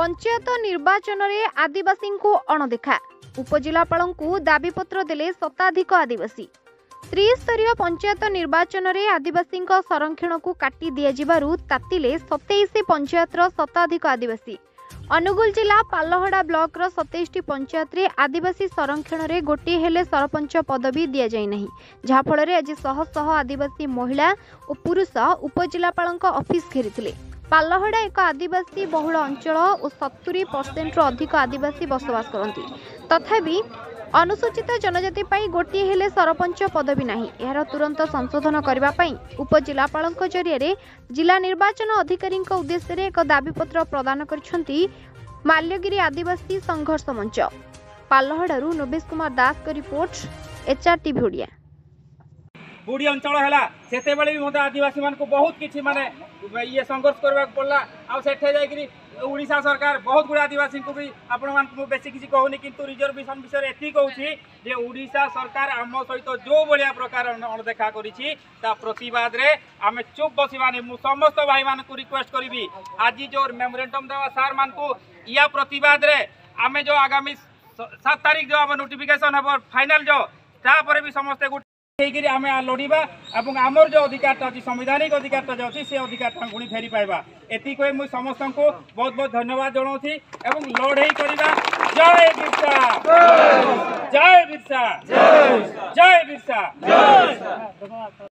पंचायत निर्वाचन में आदिवासी को अणदेखा उपजिलापाल को दाबीपत्र देले शताधिक आदिवासी। त्रिस्तरीय पंचायत निर्वाचन में आदिवासी संरक्षण को काटी दिजारू तातिले 27 पंचायत शताधिक आदिवासी। अनुगुल जिला पालहड़ा ब्लॉक 27 पंचायत रे आदिवासी संरक्षण में गोटे हेले सरपंच पदवी दि जाई नहीं, जहाँफल आज शह शह आदिवासी महिला और पुरुष उपजिलापाल ऑफिस घेरी। पालहड़ा एक आदिवासी बहुल अंचल और 70% अधिक आदिवासी बसवास करती। तथापि अनुसूचित जनजाति पाई गोटे हेले सरपंच पदवी नहीं। यार तुरंत संशोधन करने उपजिलापाल जरिए जिला निर्वाचन अधिकारी उद्देश्य एक दाबीपत्र प्रदान करछंती माल्यगिरी आदिवासी संघर्ष मंच। पालहड़ारू नोबेश कुमार दास का रिपोर्ट, HRTV ओडिया। बुढ़ी अंचल है से भी मत आदिवासी मान को बहुत किसी माने ये संघर्ष करने पड़ा। आशा सरकार बहुत गुड़ा आदिवासी को भी आपण बेसी किसी कहूनी, किंतु रिजर्वेशन विषय ये कहूँ ओडिशा सरकार आम सहित जो भाया प्रकार अणदेखा प्रतिवाद रे आम चुप बसवानी। समस्त भाई मान को रिक्वेस्ट करी आज जो मेमोरेंडम देवा सार मान को या प्रतिवाद रे आम जो आगामी 7 तारीख जो नोटिफिकेशन हम फाइनल जो तापर भी समस्ते आम लड़वा और आमर जो अधिकार अच्छी संवैधानिक अधिकार जो अच्छी से अधिकार पुणी फेरी पाइबा। एतिक मुझे समस्त को बहुत बहुत धन्यवाद जनाऊँगी एवं लड़े करवा। जय बिरसा, जय बिरसा, जय बिरसा।